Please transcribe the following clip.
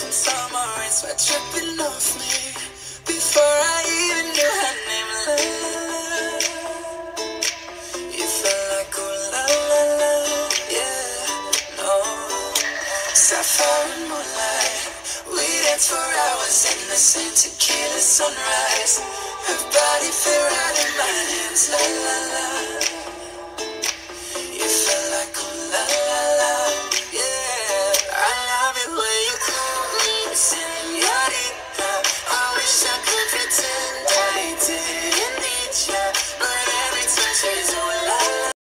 from summer rain, sweat dripping off me. Before I even knew her name, la la la. You felt like oh la la la, yeah, no. Sapphire and moonlight, we danced for hours in the same tequila sunrise. Her body fit right in my hands, la la la.